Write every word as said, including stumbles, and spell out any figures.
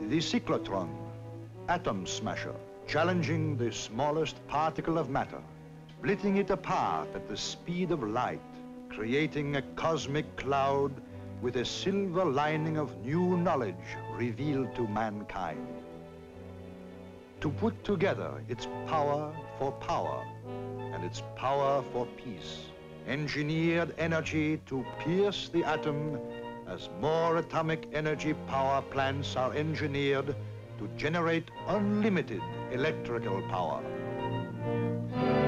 the Cyclotron, atom smasher, challenging the smallest particle of matter, splitting it apart at the speed of light, creating a cosmic cloud with a silver lining of new knowledge revealed to mankind. To put together its power for power and its power for peace, engineered energy to pierce the atom as more atomic energy power plants are engineered to generate unlimited electrical power.